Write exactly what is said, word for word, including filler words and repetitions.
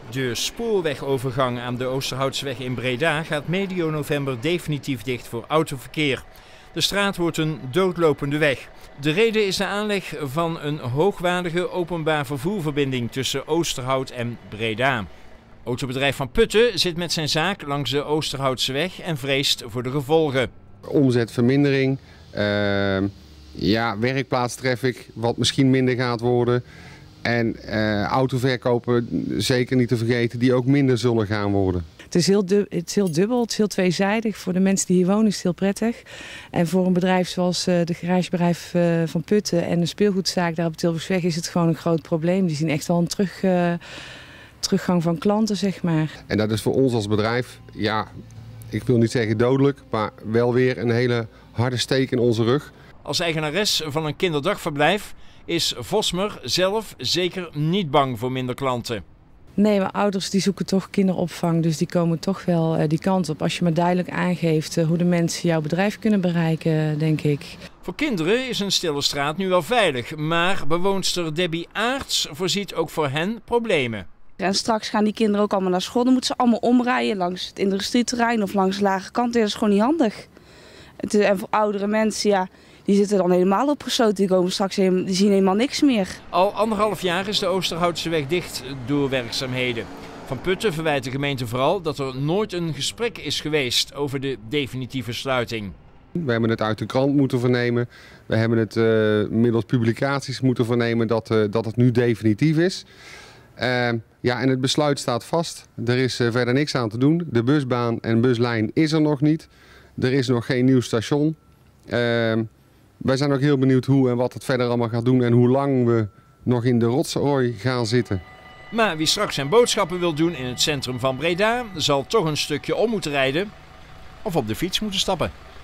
De spoorwegovergang aan de Oosterhoutseweg in Breda gaat medio november definitief dicht voor autoverkeer. De straat wordt een doodlopende weg. De reden is de aanleg van een hoogwaardige openbaar vervoerverbinding tussen Oosterhout en Breda. Autobedrijf Van Putten zit met zijn zaak langs de Oosterhoutseweg en vreest voor de gevolgen. Omzetvermindering, uh, ja, werkplaatstraffic wat misschien minder gaat worden. En uh, autoverkopen, zeker niet te vergeten, die ook minder zullen gaan worden. Het is, heel dub, het is heel dubbel, het is heel tweezijdig. Voor de mensen die hier wonen is het heel prettig. En voor een bedrijf zoals uh, de garagebedrijf uh, Van Putten en een speelgoedzaak daar op de Tilburgsweg is het gewoon een groot probleem. Die zien echt wel een terug, uh, teruggang van klanten, zeg maar. En dat is voor ons als bedrijf, ja, ik wil niet zeggen dodelijk, maar wel weer een hele harde steek in onze rug. Als eigenares van een kinderdagverblijf is Vosmer zelf zeker niet bang voor minder klanten. Nee, maar ouders die zoeken toch kinderopvang, dus die komen toch wel uh, die kant op. Als je maar duidelijk aangeeft uh, hoe de mensen jouw bedrijf kunnen bereiken, denk ik. Voor kinderen is een stille straat nu wel veilig, maar bewoonster Debbie Aarts voorziet ook voor hen problemen. En straks gaan die kinderen ook allemaal naar school, dan moeten ze allemaal omrijden langs het industrieterrein of langs de lage kant. Dat is gewoon niet handig. Het is, en voor oudere mensen, ja, die zitten dan helemaal opgesloten, die komen straks helemaal, die zien helemaal niks meer. Al anderhalf jaar is de Oosterhoutseweg dicht door werkzaamheden. Van Putten verwijt de gemeente vooral dat er nooit een gesprek is geweest over de definitieve sluiting. We hebben het uit de krant moeten vernemen. We hebben het uh, middels publicaties moeten vernemen dat, uh, dat het nu definitief is. Uh, ja, en het besluit staat vast. Er is uh, verder niks aan te doen. De busbaan en buslijn is er nog niet. Er is nog geen nieuw station. Uh, wij zijn ook heel benieuwd hoe en wat het verder allemaal gaat doen en hoe lang we nog in de rotzooi gaan zitten. Maar wie straks zijn boodschappen wil doen in het centrum van Breda, zal toch een stukje om moeten rijden of op de fiets moeten stappen.